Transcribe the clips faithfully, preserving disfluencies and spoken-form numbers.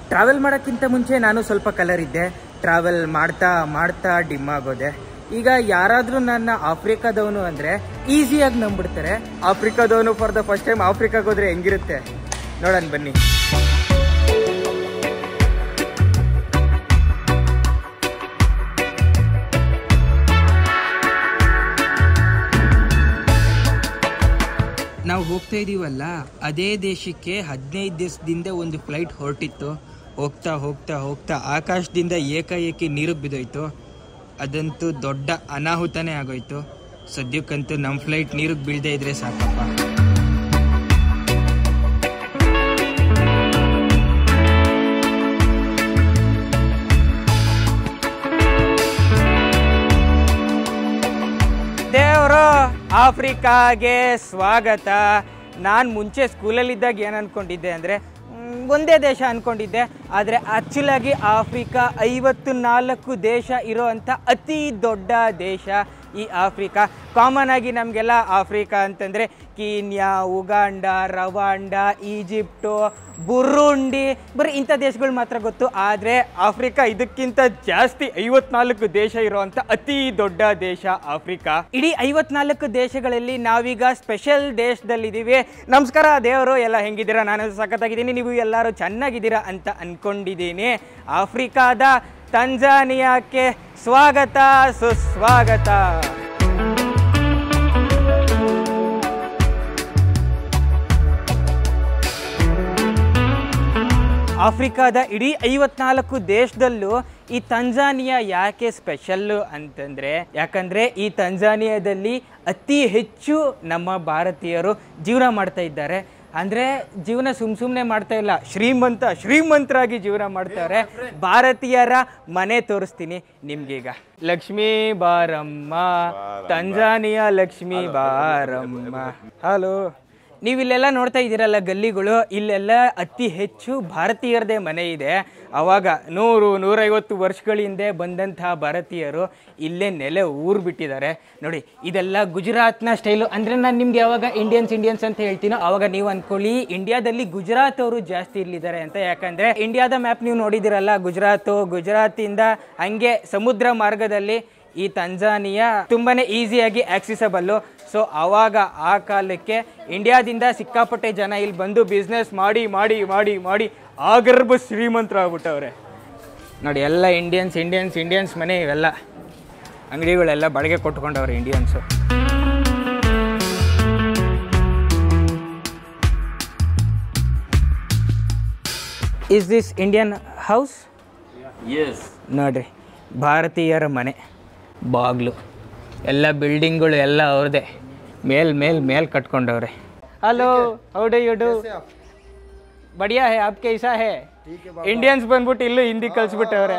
Travel ಮಾಡೋಕ್ಕಿಂತ ಮುಂಚೆ ನಾನು ಸ್ವಲ್ಪ ಕಲರ್ ಇದ್ದೆ. ಟ್ರಾವೆಲ್ ಮಾಡ್ತಾ ಮಾಡ್ತಾ ಡಿಮ್ ಆಗೋದೆ. ಈಗ ಯಾರಾದರೂ ನನ್ನ ಆಫ್ರಿಕಾದವನು ಅಂದರೆ ಈಸಿಯಾಗಿ ನಂಬಿಡ್ತಾರೆ. ಆಫ್ರಿಕಾದವನು ಫಾರ್ ದ ಫಸ್ಟ್ ಟೈಮ್ ಆಫ್ರಿಕಾಗೆ ಹೋದ್ರೆ ಹೆಂಗಿರುತ್ತೆ ನೋಡೋಣ ಬನ್ನಿ. ನಾವು ಹೋಗ್ತಾ ಇದೀವಲ್ಲ, ಅದೇ ದೇಶಕ್ಕೆ ಹದಿನೈದು ದಿವಸದಿಂದ ಒಂದು ಫ್ಲೈಟ್ ಹೊರಟಿತ್ತು. ಹೋಗ್ತಾ ಹೋಗ್ತಾ ಹೋಗ್ತಾ ಆಕಾಶದಿಂದ ಏಕಾಏಕಿ ನೀರಿಗೆ ಬಿದ್ದೋಯ್ತು. ಅದಂತೂ ದೊಡ್ಡ ಅನಾಹುತನೇ ಆಗೋಯ್ತು. ಸದ್ಯಕ್ಕಂತೂ ನಮ್ಮ ಫ್ಲೈಟ್ ನೀರಿಗೆ ಬೀಳದೇ ಇದ್ರೆ ಸಾಕಪ್ಪ. ದೇವರು ಆಫ್ರಿಕಾಗೆ ಸ್ವಾಗತ. ನಾನು ಮುಂಚೆ ಸ್ಕೂಲಲ್ಲಿದ್ದಾಗ ಏನು ಅಂದ್ಕೊಂಡಿದ್ದೆ ಅಂದರೆ ಒಂದೇ ದೇಶ ಅಂದ್ಕೊಂಡಿದ್ದೆ. ಆದರೆ ಆ್ಯಕ್ಚುಲಾಗಿ ಆಫ್ರಿಕಾ ಐವತ್ತು ನಾಲ್ಕು ದೇಶ ಇರೋ ಅಂಥ ಅತಿ ದೊಡ್ಡ ದೇಶ ಈ ಆಫ್ರಿಕಾ. ಕಾಮನ್ ಆಗಿ ನಮಗೆಲ್ಲ ಆಫ್ರಿಕಾ ಅಂತಂದರೆ Kenya, Uganda, Rwanda, Egypt, Burundi, ಬರೀ ಇಂಥ ದೇಶಗಳು ಮಾತ್ರ ಗೊತ್ತು. ಆದರೆ ಆಫ್ರಿಕಾ ಇದಕ್ಕಿಂತ ಜಾಸ್ತಿ ಐವತ್ನಾಲ್ಕು ದೇಶ ಇರೋವಂಥ ಅತಿ ದೊಡ್ಡ ದೇಶ ಆಫ್ರಿಕಾ. ಇಡೀ ಐವತ್ನಾಲ್ಕು ದೇಶಗಳಲ್ಲಿ ನಾವೀಗ ಸ್ಪೆಷಲ್ ದೇಶದಲ್ಲಿದ್ದೀವಿ. ನಮಸ್ಕಾರ ದೇವರು, ಎಲ್ಲ ಹೆಂಗಿದ್ದೀರಾ? ನಾನು ಸಖತ್ತಾಗಿದ್ದೀನಿ, ನೀವು ಎಲ್ಲರೂ ಚೆನ್ನಾಗಿದ್ದೀರಾ ಅಂತ ಅಂದ್ಕೊಂಡಿದ್ದೀನಿ. ಆಫ್ರಿಕಾದ ತಂಜಾನಿಯಾಕ್ಕೆ ಸ್ವಾಗತ ಸುಸ್ವಾಗತ. ಆಫ್ರಿಕಾದ ಇಡೀ ಐವತ್ನಾಲ್ಕು ದೇಶದಲ್ಲೂ ಈ ತಂಜಾನಿಯಾ ಯಾಕೆ ಸ್ಪೆಷಲ್ಲು ಅಂತಂದರೆ, ಯಾಕಂದರೆ ಈ ತಂಜಾನಿಯಾದಲ್ಲಿ ಅತಿ ಹೆಚ್ಚು ನಮ್ಮ ಭಾರತೀಯರು ಜೀವನ ಮಾಡ್ತಾ ಇದ್ದಾರೆ. ಅಂದರೆ ಜೀವನ ಸುಮ್ ಸುಮ್ಮನೆ ಮಾಡ್ತಾ ಇಲ್ಲ, ಶ್ರೀಮಂತ ಶ್ರೀಮಂತರಾಗಿ ಜೀವನ ಮಾಡ್ತಾರೆ. ಭಾರತೀಯರ ಮನೆ ತೋರಿಸ್ತೀನಿ ನಿಮ್ಗೀಗ. ಲಕ್ಷ್ಮೀ ಬಾರಮ್ಮ, ತಂಜಾನಿಯಾ ಲಕ್ಷ್ಮೀ ಬಾರಮ್ಮ. ಹಲೋ, ನೀವು ಇಲ್ಲೆಲ್ಲ ನೋಡ್ತಾ ಇದ್ದೀರಲ್ಲ ಗಲ್ಲಿಗಳು, ಇಲ್ಲೆಲ್ಲ ಅತಿ ಹೆಚ್ಚು ಭಾರತೀಯರದೇ ಮನೆ ಇದೆ. ಆವಾಗ ನೂರು ನೂರೈವತ್ತು ವರ್ಷಗಳ ಹಿಂದೆ ಬಂದಂತಹ ಭಾರತೀಯರು ಇಲ್ಲೇ ನೆಲೆ ಊರು ಬಿಟ್ಟಿದ್ದಾರೆ. ನೋಡಿ, ಇದೆಲ್ಲ ಗುಜರಾತ್ನ ಸ್ಟೈಲು. ಅಂದರೆ ನಾನು ನಿಮ್ಗೆ ಯಾವಾಗ ಇಂಡಿಯನ್ಸ್ ಇಂಡಿಯನ್ಸ್ ಅಂತ ಹೇಳ್ತೀನೋ ಆವಾಗ ನೀವು ಅಂದ್ಕೊಳ್ಳಿ ಇಂಡಿಯಾದಲ್ಲಿ ಗುಜರಾತ್ ಅವರು ಜಾಸ್ತಿ ಇಲ್ಲಿದ್ದಾರೆ ಅಂತ. ಯಾಕಂದರೆ ಇಂಡಿಯಾದ ಮ್ಯಾಪ್ ನೀವು ನೋಡಿದಿರಲ್ಲ, ಗುಜರಾತು, ಗುಜರಾತಿಂದ ಹಂಗೆ ಸಮುದ್ರ ಮಾರ್ಗದಲ್ಲಿ ಈ ತಂಜಾನಿಯಾ ತುಂಬಾನೇ ಈಸಿಯಾಗಿ ಆಕ್ಸೆಸಬಲ್ಲು. ಸೊ ಆವಾಗ ಆ ಕಾಲಕ್ಕೆ ಇಂಡಿಯಾದಿಂದ ಸಿಕ್ಕಾಪಟ್ಟೆ ಜನ ಇಲ್ಲಿ ಬಂದು ಬಿಸ್ನೆಸ್ ಮಾಡಿ ಮಾಡಿ ಮಾಡಿ ಮಾಡಿ ಆಗರ್ಭ ಶ್ರೀಮಂತರಾಗ್ಬಿಟ್ಟವ್ರೆ. ನೋಡಿ, ಎಲ್ಲ ಇಂಡಿಯನ್ಸ್ ಇಂಡಿಯನ್ಸ್ ಇಂಡಿಯನ್ಸ್ ಮನೆ, ಇವೆಲ್ಲ ಅಂಗಡಿಗಳೆಲ್ಲ ಬಾಡಿಗೆ ಕೊಟ್ಕೊಂಡವ್ರೆ Indians. Is this Indian house? Yes. ನೋಡ್ರಿ, ಭಾರತೀಯರ ಮನೆ, ಬಾಗ್ಲು ಎಲ್ಲ ಬಿಲ್ಡಿಂಗ್ಗಳು ಎಲ್ಲ ಅವ್ರದೇ. ಮೇಲ್ ಮೇಲ್ ಮೇಲ್ ಕಟ್ಕೊಂಡವ್ರೆ. Hello, how do you do? ಬಡಿಯಾ ಹೇ, ಆಪ್ ಕೈಸಾ ಹೇ? ಇಂಡಿಯನ್ಸ್ ಬಂದ್ಬಿಟ್ಟು ಇಲ್ಲೂ ಹಿಂದಿ ಕಲ್ಸ್ಬಿಟ್ಟವ್ರೆ.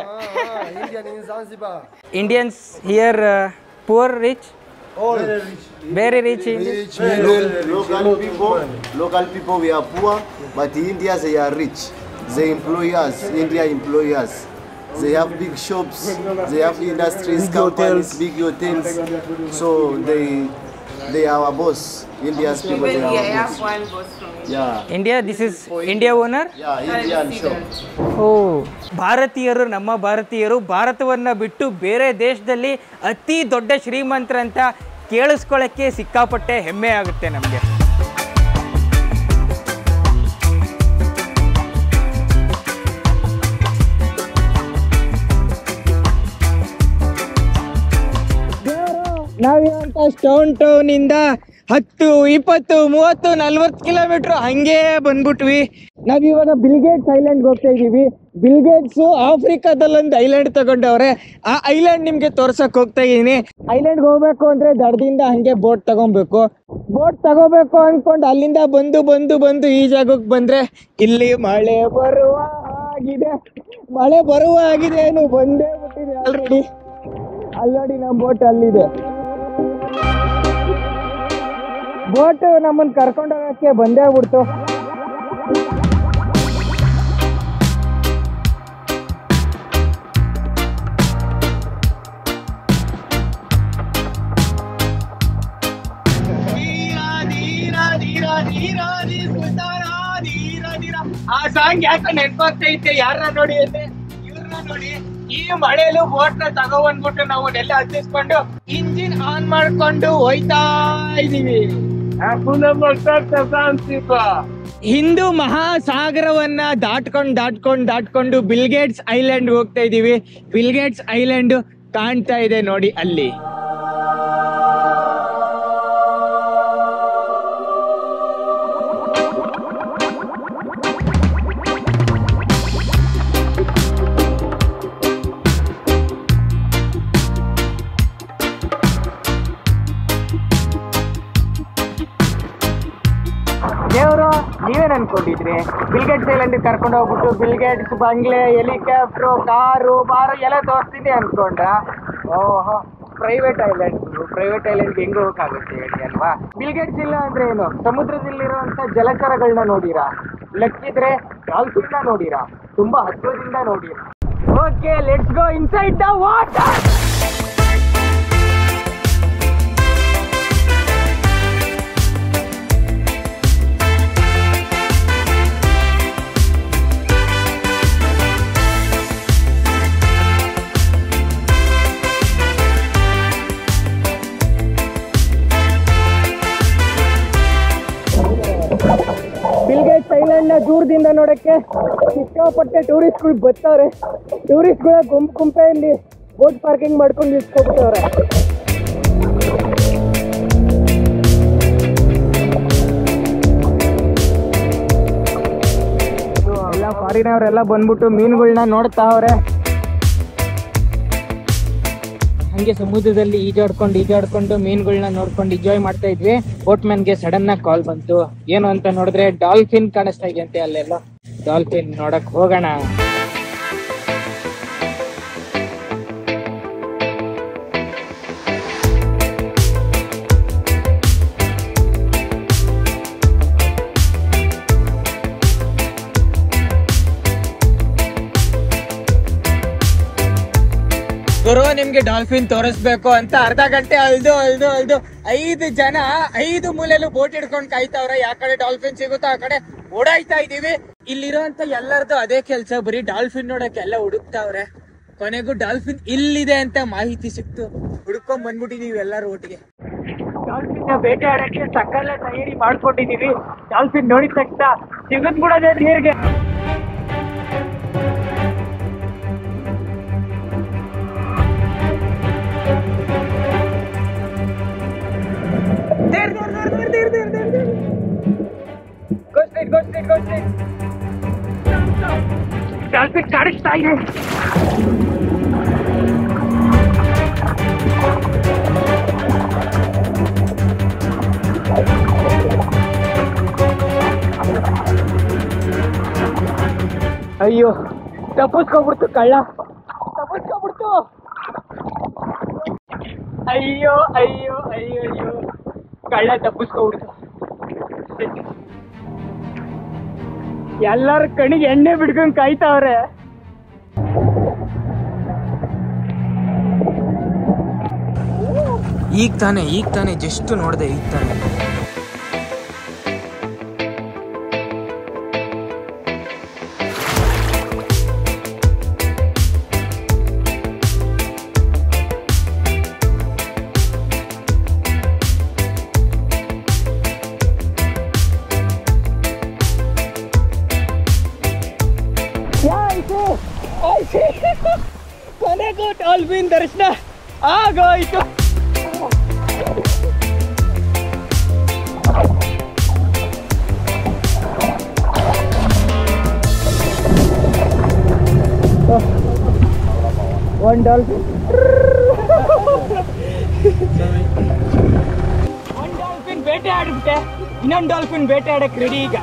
Indians here poor, rich, very rich. Local people, local people we are poor, but in India they are rich. They employ us. India employ us. They have big shops, they have industries, big companies, hotels. Big hotels. So they they are our boss. India's people, they are our boss. I have one boss from India. Yeah. India, this is India owner? Yeah, Indian shop. Oh, ಭಾರತೀಯರು, ನಮ್ಮ ಭಾರತೀಯರು ಭಾರತವನ್ನು ಬಿಟ್ಟು ಬೇರೆ ದೇಶದಲ್ಲಿ ಅತಿ ದೊಡ್ಡ ಶ್ರೀಮಂತರಂತ ಕೇಳಿಸ್ಕೊಳ್ಳೋಕ್ಕೆ ಸಿಕ್ಕಾಪಟ್ಟೆ ಹೆಮ್ಮೆ ಆಗುತ್ತೆ ನಮಗೆ. ನಾವಿರುವಂಥ ಸ್ಟೋನ್ ಟೌನಿಂದ ಹತ್ತು ಇಪ್ಪತ್ತು ಮೂವತ್ತು ನಲ್ವತ್ತು ಕಿಲೋಮೀಟ್ರ್ ಹಂಗೆ ಬಂದ್ಬಿಟ್ವಿ. ನಾವಿವಾಗ ಬಿಲ್ಗೇಟ್ಸ್ ಐಲ್ಯಾಂಡ್ಗೆ ಹೋಗ್ತಾ ಇದ್ದೀವಿ. ಬಿಲ್ಗೇಟ್ಸು ಆಫ್ರಿಕಾದಲ್ಲೊಂದು ಐಲ್ಯಾಂಡ್ ತಗೊಂಡವ್ರೆ. ಆ ಐಲ್ಯಾಂಡ್ ನಿಮಗೆ ತೋರ್ಸಕ್ಕೆ ಹೋಗ್ತಾ ಇದ್ದೀನಿ. ಐಲ್ಯಾಂಡ್ಗೆ ಹೋಗ್ಬೇಕು ಅಂದರೆ ದಡದಿಂದ ಹಂಗೆ ಬೋಟ್ ತಗೊಬೇಕು. ಬೋಟ್ ತಗೋಬೇಕು ಅಂದ್ಕೊಂಡು ಅಲ್ಲಿಂದ ಬಂದು ಬಂದು ಬಂದು ಈ ಜಾಗಕ್ಕೆ ಬಂದರೆ ಇಲ್ಲಿ ಮಳೆ ಬರುವ ಆಗಿದೆ. ಮಳೆ ಬರುವ ಆಗಿದೆ ಏನು ಬಂದೇ ಬಿಟ್ಟಿದೆ ಆಲ್ರೆಡಿ. ಅಲ್ಲಿ ನೋಡಿ, ನಮ್ಮ ಬೋಟ್ ಅಲ್ಲಿದೆ. ಬೋಟ್ ನಮ್ಮನ್ನು ಕರ್ಕೊಂಡೋಗಕ್ಕೆ ಬಂದೇ ಬಿಡ್ತು. ಆ ಸಾಂಗ್ ಯಾಕೆ ನೆನ್ಪಾಗ್ತೈತೆ ಯಾರ ನೋಡಿ ಅಂದ್ರೆ ಇವ್ರನ್ನ ನೋಡಿ. ಈ ಮಳೆಲು ಬೋಟ್ ನ ತಗೊಬಂದ್ಬಿಟ್ಟು ನಾವು ನೆಲ್ಲ ಹತ್ತಿಸ್ಕೊಂಡು ಇಂಜಿನ್ ಆನ್ ಮಾಡ್ಕೊಂಡು ಹೋಯ್ತಾ ಇದೀವಿ. ಹಿಂದೂ ಮಹಾಸಾಗರವನ್ನ ದಾಟ್ಕೊಂಡ್ ದಾಟ್ಕೊಂಡ್ ದಾಟ್ಕೊಂಡು ಬಿಲ್ಗೇಟ್ಸ್ ಐಲ್ಯಾಂಡ್ ಹೋಗ್ತಾ ಇದೀವಿ. ಬಿಲ್ಗೇಟ್ಸ್ ಐಲ್ಯಾಂಡ್ ಕಾಣ್ತಾ ಇದೆ ನೋಡಿ ಅಲ್ಲಿ. ದೇವರು ನೀವೇನ್ ಅನ್ಕೊಂಡಿದ್ರಿ? ಬಿಲ್ಗೇಟ್ಸ್ ಐಲ್ಯಾಂಡ್ ಕರ್ಕೊಂಡು ಹೋಗ್ಬಿಟ್ಟು ಬಿಲ್ಗೇಟ್ಸ್ ಬಂಗ್ಲೆ, ಹೆಲಿಕಾಪ್ಟರ್, ಕಾರು, ಬಾರು ಎಲ್ಲ ತೋರಿಸ್ತೀನಿ ಅನ್ಕೊಂಡ. ಓಹೋ, ಪ್ರೈವೇಟ್ ಐಲ್ಯಾಂಡ್. ಪ್ರೈವೇಟ್ ಐಲ್ಯಾಂಡ್ ಹೆಂಗ್ ಹೋಗಕ್ಕಾಗುತ್ತೆ ಹೇಳಿ ಅಲ್ವಾ? ಬಿಲ್ಗೇಟ್ಸ್ ಇಲ್ಲ ಅಂದ್ರೆ ಏನು? ಸಮುದ್ರದಲ್ಲಿರುವಂತ ಜಲಚರಗಳನ್ನ ನೋಡಿರಾ? ಲಕ್ಕಿದ್ರೆ ಡಾಲ್ಫಿನ್ ನ ನೋಡಿರಾ? ತುಂಬಾ ಹತ್ತಿರದಿಂದ ನೋಡಿರಾ? Okay, let's go inside the water. Bill Gates island ನ ದೂರದಿಂದ ನೋಡಕ್ಕೆ ಸಿಕ್ಕಾಪಟ್ಟೆ ಟೂರಿಸ್ಟ್ಗಳು ಬರ್ತಾವ್ರೆ. ಟೂರಿಸ್ಟ್ಗಳ ಗುಂಪು ಗುಂಪೆ ಇಲ್ಲಿ ಬೋಟ್ ಪಾರ್ಕಿಂಗ್ ಮಾಡ್ಕೊಂಡು ನಿಲ್ಸ್ಕೊಬಿಟ್ಟವ್ರೆ. ಎಲ್ಲ ಫಾರಿನವರೆಲ್ಲ ಬಂದ್ಬಿಟ್ಟು ಮೀನುಗಳನ್ನ ನೋಡ್ತಾವ್ರೆ. ಹಂಗೆ ಸಮುದ್ರದಲ್ಲಿ ಈಜಾಡ್ಕೊಂಡು ಈಜಾಡ್ಕೊಂಡು ಮೀನುಗಳನ್ನ ನೋಡ್ಕೊಂಡು ಎಂಜಾಯ್ ಮಾಡ್ತಾ ಇದ್ವಿ. ಬೋಟ್ ಮ್ಯಾನ್ಗೆ ಸಡನ್ ಆಗಿ ಕಾಲ್ ಬಂತು. ಏನು ಅಂತ ನೋಡಿದ್ರೆ ಡಾಲ್ಫಿನ್ ಕಾಣಿಸ್ತಾ ಇದೆಯಂತೆ ಅಲ್ಲೆಲ್ಲ. ಡಾಲ್ಫಿನ್ ನೋಡಕ್ ಹೋಗೋಣ. ಗುರು, ನಿಮ್ಗೆ ಡಾಲ್ಫಿನ್ ತೋರಿಸ್ಬೇಕು ಅಂತ ಅರ್ಧ ಗಂಟೆ ಅಲ್ದು ಅಲ್ದು ಅಲ್ದು ಐದು ಜನ ಐದು ಮೂಲೆಯಲ್ಲೂ ಬೋಟ್ ಹಿಡ್ಕೊಂಡು ಕಾಯ್ತಾವ್ರೆ. ಯಾವ ಕಡೆ ಡಾಲ್ಫಿನ್ ಸಿಗುತ್ತೋ ಆ ಕಡೆ ಓಡಾಯ್ತಾ ಇದೀವಿ. ಇಲ್ಲಿರೋಂತ ಎಲ್ಲರದು ಅದೇ ಕೆಲ್ಸ, ಬರೀ ಡಾಲ್ಫಿನ್ ನೋಡಕ್ಕೆ ಎಲ್ಲ ಹುಡುಕ್ತಾವ್ರೆ. ಕೊನೆಗೂ ಡಾಲ್ಫಿನ್ ಇಲ್ಲಿದೆ ಅಂತ ಮಾಹಿತಿ ಸಿಕ್ತು. ಹುಡ್ಕೊಂಡ್ ಬಂದ್ಬಿಟ್ಟಿದೀವಿ ಎಲ್ಲರೂ ಒಟ್ಟಿಗೆ. ಡಾಲ್ಫಿನ್ ನ ಬೇಟೆ ಆಡಕ್ಕೆ ಸಕಲ ತಯಾರಿ ಮಾಡ್ಕೊಂಡಿದೀವಿ. ಡಾಲ್ಫಿನ್ ನೋಡಿದ ತಕ್ಷಣ ಸಿಗದ್ ಬಿಡೋದೇ ನೀರ್ಗೆ. ಡಾಲ್ಫಿನ್ ಕಾಣಿಸ್ತಾ ಇದೆ. ಅಯ್ಯೋ, ತಪ್ಪಿಸ್ಕೊಬಿಡ್ತು ಕಳ್ಳ, ತಪ್ಪಿಸ್ಕೊಬಿಡ್ತು. ಅಯ್ಯೋ ಅಯ್ಯೋ ಅಯ್ಯೋ ಅಯ್ಯೋ, ಕಳ್ಳ ತಪ್ಪಿಸ್ಕೊಬಿಡ್ತು. ಎಲ್ಲರ ಕಣಿಗೆ ಎಣ್ಣೆ ಬಿಡ್ಕೊಂಡ್ ಕಾಯ್ತಾವ್ರೆ. ಈಗ ತಾನೆ ಈಗ ತಾನೆ ಜಸ್ಟ್ ನೋಡ್ದೆ ಈಗ ತಾನೆ. ಕೊನೆಗೂ ಡಾಲ್ಫಿನ್ ದರ್ಶನ ಆಗೋಯ್ತು. ಒನ್ ಡಾಲ್ಫಿನ್ ಒನ್ ಡಾಲ್ಫಿನ್ ಬೇಟೆ ಆಡ್ಬಿಟ್ಟೆ. ಇನ್ನೊಂದು ಡಾಲ್ಫಿನ್ ಬೇಟೆ ಆಡಕ್ ರೆಡಿ ಈಗ.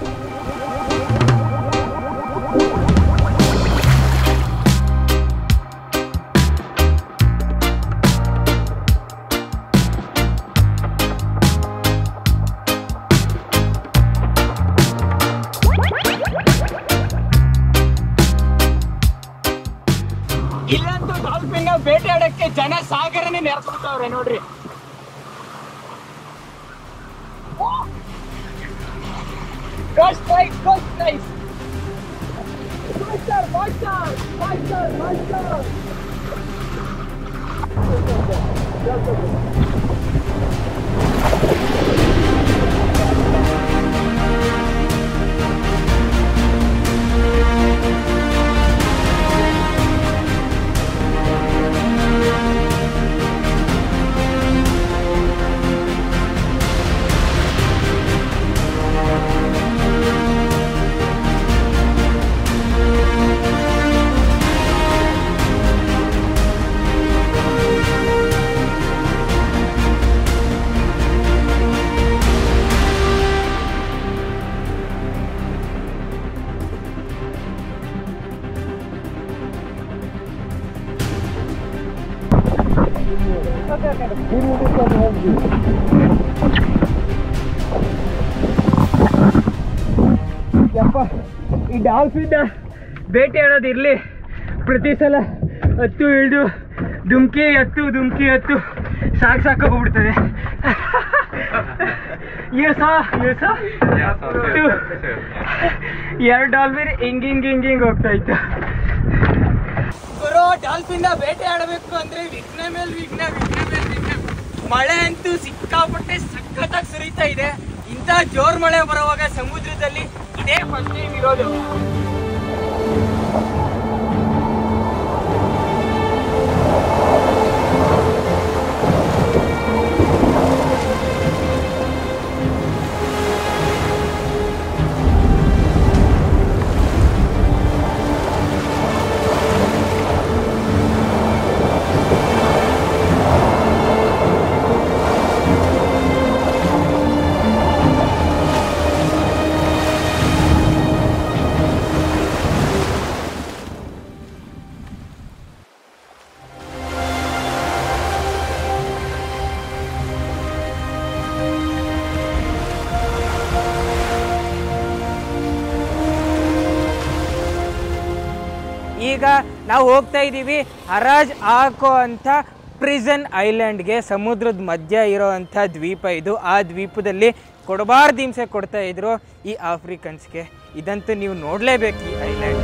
ಇಲ್ಲಂತೂ ಡಾಲ್ಫಿನ್ ಬೇಟೆ ಆಡಕ್ಕೆ ಜನ ಸಾಗರನೇ ನೆರೆಸ್ಬಿಟ್ಟವ್ರೆ ನೋಡ್ರಿ. Ghost lights, ghost lights. ಯಪ್ಪ, ಈ ಡಾಲ್ಫಿನ್ ಬೇಟೆ ಆಡೋದಿರಲಿ, ಪ್ರತಿ ಸಲ ಹತ್ತು ಇಳಿದು ಧುಮ್ಕಿ ಹತ್ತು ಧುಮ್ಕಿ ಹತ್ತು ಸಾಕು ಸಾಕೋಗ್ಬಿಡ್ತದೆ. ಎರಡು ಡಾಲ್ಫಿನ್ ಹಿಂಗ್ ಹಿಂಗ್ ಹಿಂಗ್ ಹಿಂಗ್ ಹೋಗ್ತಾ ಇತ್ತು. ಗುರು, ಡಾಲ್ಫಿನ್ ಬೇಟೆ ಆಡಬೇಕು ಅಂದ್ರೆ ವಿಘ್ನ ಮೇಲೆ ವಿಘ್ನ ವಿಘ್ನ ಮೇಲೆ ವಿಘ್ನ. ಮಳೆ ಅಂತೂ ಸಿಕ್ಕಾಪಟ್ಟೆ ಸಖತ್ತಾಗಿ ಸುರಿತಾ ಇದೆ. ಇಂಥ ಜೋರ್ ಮಳೆ ಬರುವಾಗ ಸಮುದ್ರದಲ್ಲಿ ಇದೇ ಫಸ್ಟ್ ಟೈಮ್ ಇರೋದು. ಈಗ ನಾವು ಹೋಗ್ತಾ ಇದ್ದೀವಿ ಹರಾಜ್ ಹಾಕೋ ಅಂಥ ಪ್ರಿಸನ್ ಐಲ್ಯಾಂಡ್ಗೆ. ಸಮುದ್ರದ ಮಧ್ಯ ಇರೋ ಅಂಥ ದ್ವೀಪ ಇದು. ಆ ದ್ವೀಪದಲ್ಲಿ ಕೊಡಬಾರ್ದು ಹಿಂಸೆ ಕೊಡ್ತಾ ಇದ್ರು ಈ ಆಫ್ರಿಕನ್ಸ್ಗೆ. ಇದಂತೂ ನೀವು ನೋಡಲೇಬೇಕು ಈ ಐಲ್ಯಾಂಡ್.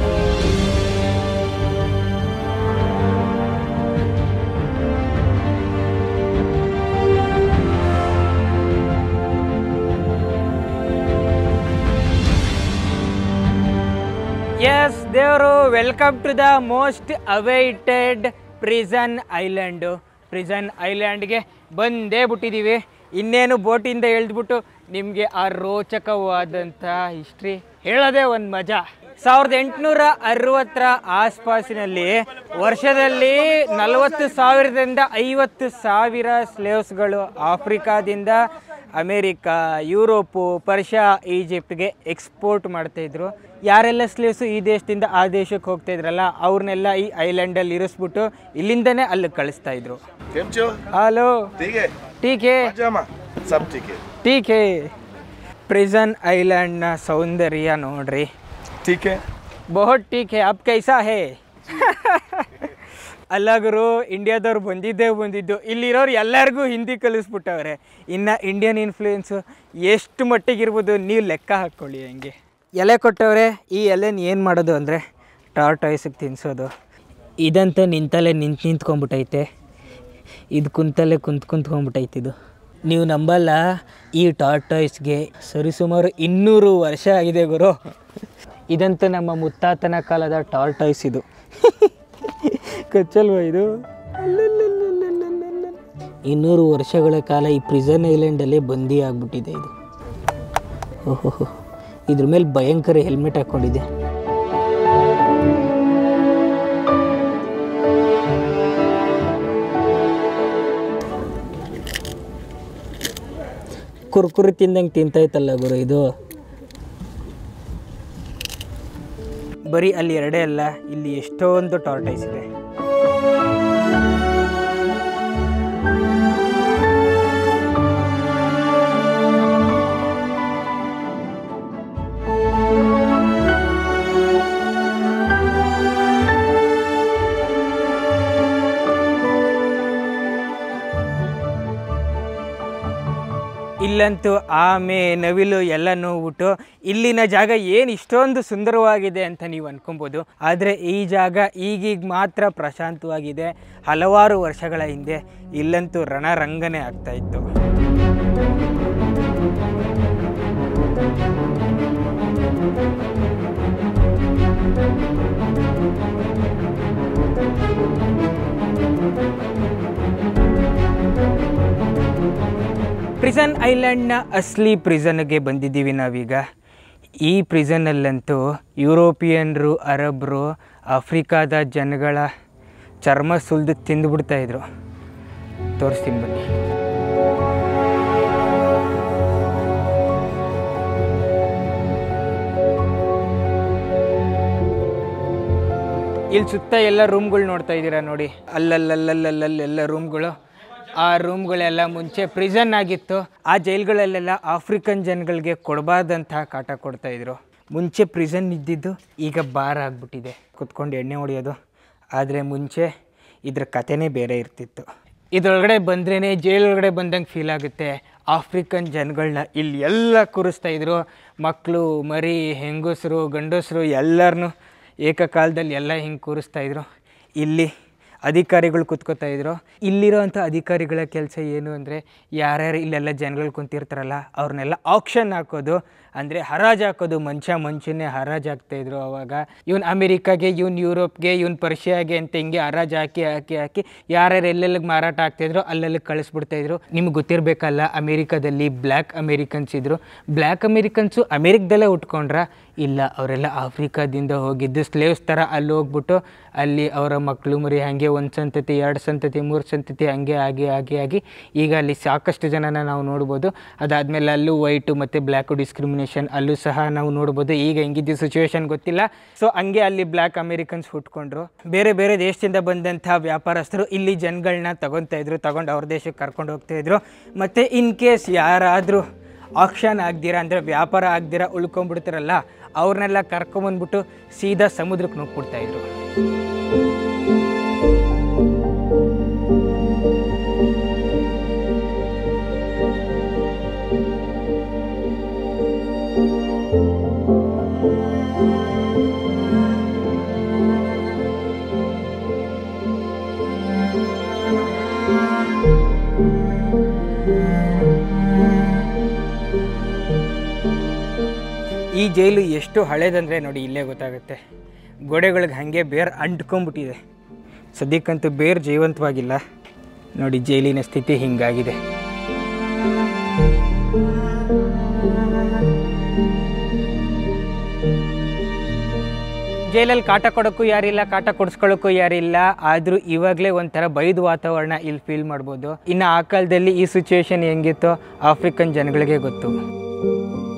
ಎಸ್ ದೇವರು, welcome to the most awaited prison island. Prison ಐಲ್ಯಾಂಡ್ಗೆ ಬಂದೇ ಬಿಟ್ಟಿದ್ದೀವಿ. ಇನ್ನೇನು ಬೋಟಿಂದ ಎಳ್ದ್ಬಿಟ್ಟು ನಿಮಗೆ ಆ ರೋಚಕವಾದಂಥ ಹಿಸ್ಟ್ರಿ ಹೇಳೋದೇ ಒಂದು ಮಜಾ. ಸಾವಿರದ ಎಂಟುನೂರ ಅರವತ್ತರ ಆಸ್ಪಾಸಿನಲ್ಲಿ ವರ್ಷದಲ್ಲಿ ನಲವತ್ತು ಸಾವಿರದಿಂದ ಐವತ್ತು ಸಾವಿರ ಸ್ಲೇವ್ಸ್ಗಳು ಆಫ್ರಿಕಾದಿಂದ ಅಮೇರಿಕಾ, ಯುರೋಪು, ಪರ್ಷಿಯಾ, ಈಜಿಪ್ಟ್ಗೆ ಎಕ್ಸ್ಪೋರ್ಟ್ ಮಾಡ್ತಾಯಿದ್ರು. ಯಾರೆಲ್ಲ ಸ್ಲೇವ್ಸು ಈ ದೇಶದಿಂದ ಆ ದೇಶಕ್ಕೆ ಹೋಗ್ತಾ ಇದ್ರಲ್ಲ, ಅವ್ರನ್ನೆಲ್ಲ ಈ ಐಲ್ಯಾಂಡಲ್ಲಿ ಇರಿಸ್ಬಿಟ್ಟು ಇಲ್ಲಿಂದನೇ ಅಲ್ಲಿ ಕಳಿಸ್ತಾ ಇದ್ರು. ಹಲೋ, ಟೀಕೆ ಟೀಕೆ. ಪ್ರಿಸನ್ ಐಲ್ಯಾಂಡ್ನ ಸೌಂದರ್ಯ ನೋಡ್ರಿ. ಟೀಕೆ ಬಹುತ್ ಟೀಕೆ. ಅಪ್ ಕೈಸಾ ಹೇ? ಅಲ್ಲ ಗುರು, ಇಂಡಿಯಾದವ್ರು ಬಂದಿದ್ದೇ ಬಂದಿದ್ದು. ಇಲ್ಲಿರೋರು ಎಲ್ಲರಿಗೂ ಹಿಂದಿ ಕಲಿಸ್ಬಿಟ್ಟವ್ರೆ. ಇನ್ನು ಇಂಡಿಯನ್ ಇನ್ಫ್ಲೂಯೆನ್ಸು ಎಷ್ಟು ಮಟ್ಟಿಗಿರ್ಬೋದು ನೀವು ಲೆಕ್ಕ ಹಾಕ್ಕೊಳ್ಳಿ. ಹಂಗೆ ಎಲೆ ಕೊಟ್ಟವ್ರೆ. ಈ ಎಲೆನ ಏನು ಮಾಡೋದು ಅಂದರೆ ಟಾರ್ಟಾಯ್ಸಿಗೆ ತಿನ್ನಿಸೋದು. ಇದಂತ ನಿಂತಲ್ಲೇ ನಿಂತು ನಿಂತ್ಕೊಂಡ್ಬಿಟ್ಟೈತೆ. ಇದು ಕುಂತಲ್ಲೇ ಕುಂತ್ ಕುಂತ್ಕೊಂಡ್ಬಿಟ್ಟೈತೆ. ಇದು ನೀವು ನಂಬಲ್ಲ, ಈ ಟಾರ್ಟಾಯ್ಸ್ಗೆ ಸರಿಸುಮಾರು ಇನ್ನೂರು ವರ್ಷ ಆಗಿದೆ ಗುರು. ಇದಂತೂ ನಮ್ಮ ಮುತ್ತಾತನ ಕಾಲದ ಟಾರ್ಟಾಯ್ಸ್ ಇದು. ಕಚ್ಚಲ್ವ ಇದು? ಇನ್ನೂರು ವರ್ಷಗಳ ಕಾಲ ಈ ಪ್ರಿಸನ್ ಐಲ್ಯಾಂಡಲ್ಲೇ ಬಂದಿ ಆಗ್ಬಿಟ್ಟಿದೆ ಇದು. ಓಹೋ, ಇದ್ರ ಮೇಲೆ ಭಯಂಕರ ಹೆಲ್ಮೆಟ್ ಹಾಕ್ಕೊಂಡಿದೆ. ಕುರ್ಕುರಿ ತಿಂದಂಗೆ ತಿಂತಾಯ್ತಲ್ಲ ಗುರು ಇದು. ಬರೀ ಅಲ್ಲಿ ಎರಡೇ ಅಲ್ಲ, ಇಲ್ಲಿ ಎಷ್ಟೊಂದು ಟಾರ್ಟೈಸ್ ಇದೆ. ಇಲ್ಲಂತೂ ಆಮೆ ನವಿಲು ಎಲ್ಲ ನೋಡ್ಬಿಟ್ಟು ಇಲ್ಲಿನ ಜಾಗ ಏನು ಇಷ್ಟೊಂದು ಸುಂದರವಾಗಿದೆ ಅಂತ ನೀವು ಅನ್ಕೊಬೋದು. ಆದರೆ ಈ ಜಾಗ ಈಗೀಗ ಮಾತ್ರ ಪ್ರಶಾಂತವಾಗಿದೆ. ಹಲವಾರು ವರ್ಷಗಳ ಹಿಂದೆ ಇಲ್ಲಂತೂ ರಣರಂಗನೆ ಆಗ್ತಾಯಿತ್ತು. ಪ್ರಿಸನ್ ಐಲ್ಯಾಂಡ್ನ ಅಸ್ಲಿ ಪ್ರಿಸನ್ಗೆ ಬಂದಿದ್ದೀವಿ ನಾವೀಗ. ಈ ಪ್ರಿಸನ್ನಲ್ಲಂತೂ ಯುರೋಪಿಯನ್ರು, ಅರಬ್ರು, ಆಫ್ರಿಕಾದ ಜನಗಳ ಚರ್ಮ ಸುಲಿದು ತಿಂದುಬಿಡ್ತಾಯಿದ್ರು. ತೋರಿಸ್ತೀನಿ ಬನ್ನಿ. ಇಲ್ಲಿ ಸುತ್ತ ಎಲ್ಲ ರೂಮ್ಗಳು ನೋಡ್ತಾ ಇದ್ದೀರಾ ನೋಡಿ, ಅಲ್ಲಲ್ಲಲ್ಲಲ್ಲಲ್ಲೆಲ್ಲ ರೂಮ್ಗಳು. ಆ ರೂಮ್ಗಳೆಲ್ಲ ಮುಂಚೆ ಪ್ರಿಸನ್ ಆಗಿತ್ತು. ಆ ಜೈಲ್ಗಳಲ್ಲೆಲ್ಲ ಆಫ್ರಿಕನ್ ಜನಗಳಿಗೆ ಕೊಡಬಾರ್ದಂತಹ ಕಾಟ ಕೊಡ್ತಾಯಿದ್ರು. ಮುಂಚೆ ಪ್ರಿಸನ್ ಇದ್ದಿದ್ದು ಈಗ ಬಾರ್ ಆಗಿಬಿಟ್ಟಿದೆ, ಕುತ್ಕೊಂಡು ಎಣ್ಣೆ ಹೊಡೆಯೋದು. ಆದರೆ ಮುಂಚೆ ಇದ್ರ ಕಥೆನೇ ಬೇರೆ ಇರ್ತಿತ್ತು. ಇದರೊಳಗಡೆ ಬಂದ್ರೇ ಜೈಲೊಳಗಡೆ ಬಂದಂಗೆ ಫೀಲ್ ಆಗುತ್ತೆ. ಆಫ್ರಿಕನ್ ಜನಗಳನ್ನ ಇಲ್ಲಿ ಎಲ್ಲ ಕೂರಿಸ್ತಾಯಿದ್ರು. ಮಕ್ಕಳು, ಮರಿ, ಹೆಂಗಸರು, ಗಂಡಸರು ಎಲ್ಲರನ್ನೂ ಏಕಕಾಲದಲ್ಲಿ ಎಲ್ಲ ಹಿಂಗೆ ಕೂರಿಸ್ತಾಯಿದ್ರು. ಇಲ್ಲಿ ಅಧಿಕಾರಿಗಳು ಕೂತ್ಕೋತಾಯಿದ್ರು. ಇಲ್ಲಿರೋವಂಥ ಅಧಿಕಾರಿಗಳ ಕೆಲಸ ಏನು ಅಂದರೆ, ಯಾರ್ಯಾರು ಇಲ್ಲೆಲ್ಲ ಜನಗಳು ಕುಂತಿರ್ತಾರಲ್ಲ ಅವ್ರನ್ನೆಲ್ಲ ಆಕ್ಷನ್ ಹಾಕೋದು, ಅಂದರೆ ಹರಾಜು ಹಾಕೋದು. ಮನುಷ್ಯ ಮನುಷ್ಯನೇ ಹರಾಜು ಹಾಕ್ತಾಯಿದ್ರು ಅವಾಗ. ಇವನು ಅಮೇರಿಕಾಗೆ, ಇವನು ಯುರೋಪ್ಗೆ, ಇವನು ಪರ್ಷಿಯಾಗೆ ಅಂತ ಹಿಂಗೆ ಹರಾಜು ಹಾಕಿ ಹಾಕಿ ಹಾಕಿ ಯಾರ್ಯಾರು ಎಲ್ಲೆಲ್ಲಿಗೆ ಮಾರಾಟ ಆಗ್ತಾಯಿದ್ರು ಅಲ್ಲೆಲ್ಲಿಗೆ ಕಳಿಸ್ಬಿಡ್ತಾಯಿದ್ರು. ನಿಮ್ಗೆ ಗೊತ್ತಿರಬೇಕಲ್ಲ, ಅಮೇರಿಕಾದಲ್ಲಿ ಬ್ಲ್ಯಾಕ್ ಅಮೇರಿಕನ್ಸ್ ಇದ್ದರು. ಬ್ಲ್ಯಾಕ್ ಅಮೇರಿಕನ್ಸು ಅಮೇರಿಕದಲ್ಲೇ ಉಟ್ಕೊಂಡ್ರ? ಇಲ್ಲ, ಅವರೆಲ್ಲ ಆಫ್ರಿಕಾದಿಂದ ಹೋಗಿದ್ದು ಸ್ಲೇವ್ಸ್ ಥರ ಅಲ್ಲಿ ಹೋಗ್ಬಿಟ್ಟು ಅಲ್ಲಿ ಅವರ ಮಕ್ಕಳು ಮರಿ ಹಾಗೆ ಒಂದು ಸಂತತಿ, ಎರಡು ಸಂತತಿ, ಮೂರು ಸಂತತಿ ಹಂಗೆ ಆಗಿ ಆಗಿ ಆಗಿ ಈಗ ಅಲ್ಲಿ ಸಾಕಷ್ಟು ಜನನ ನಾವು ನೋಡ್ಬೋದು. ಅದಾದಮೇಲೆ ಅಲ್ಲೂ ವೈಟು ಮತ್ತು ಬ್ಲ್ಯಾಕು ಡಿಸ್ಕ್ರಿಮಿನೇಷನ್ ಅಲ್ಲೂ ಸಹ ನಾವು ನೋಡ್ಬೋದು. ಈಗ ಹೆಂಗಿದ್ದು ಸಿಚುವೇಶನ್ ಗೊತ್ತಿಲ್ಲ. ಸೊ ಹಂಗೆ ಅಲ್ಲಿ ಬ್ಲ್ಯಾಕ್ ಅಮೇರಿಕನ್ಸ್ ಹುಟ್ಕೊಂಡ್ರು. ಬೇರೆ ಬೇರೆ ದೇಶದಿಂದ ಬಂದಂಥ ವ್ಯಾಪಾರಸ್ಥರು ಇಲ್ಲಿ ಜನಗಳನ್ನ ತಗೊತಾ ಇದ್ರು, ತಗೊಂಡು ಅವ್ರ ದೇಶಕ್ಕೆ ಕರ್ಕೊಂಡು ಹೋಗ್ತಾಯಿದ್ರು. ಮತ್ತು ಇನ್ ಕೇಸ್ ಯಾರಾದರೂ ಆಕ್ಷನ್ ಆಗ್ದಿರ ಅಂದರೆ ವ್ಯಾಪಾರ ಆಗ್ದಿರ ಉಳ್ಕೊಂಡ್ಬಿಡ್ತಾರಲ್ಲ, ಅವ್ರನ್ನೆಲ್ಲ ಕರ್ಕೊಂಬಂದ್ಬಿಟ್ಟು ಸೀದಾ ಸಮುದ್ರಕ್ಕೆ ನುಗ್ಬಿಡ್ತಾಯಿದ್ರು. ಈ ಜೈಲು ಎಷ್ಟು ಹಳೇದಂದರೆ ನೋಡಿ, ಇಲ್ಲೇ ಗೊತ್ತಾಗುತ್ತೆ. ಗೋಡೆಗಳಿಗೆ ಹಾಗೆ ಬೇರು ಅಂಟ್ಕೊಂಡ್ಬಿಟ್ಟಿದೆ. ಸದ್ಯಕ್ಕಂತೂ ಬೇರು ಜೀವಂತವಾಗಿಲ್ಲ ನೋಡಿ. ಜೈಲಿನ ಸ್ಥಿತಿ ಹೀಗಾಗಿದೆ. ಜೈಲಲ್ಲಿ ಕಾಟ ಕೊಡೋಕ್ಕೂ ಯಾರಿಲ್ಲ, ಕಾಟ ಕೊಡಿಸ್ಕೊಳ್ಳೋಕ್ಕೂ ಯಾರಿಲ್ಲ. ಆದರೂ ಇವಾಗಲೇ ಒಂಥರ ಬೈದು ವಾತಾವರಣ ಇಲ್ಲಿ ಫೀಲ್ ಮಾಡ್ಬೋದು. ಇನ್ನು ಆ ಕಾಲದಲ್ಲಿ ಈ ಸಿಚುವೇಶನ್ ಹೆಂಗಿತ್ತೋ ಆಫ್ರಿಕನ್ ಜನಗಳಿಗೆ ಗೊತ್ತು.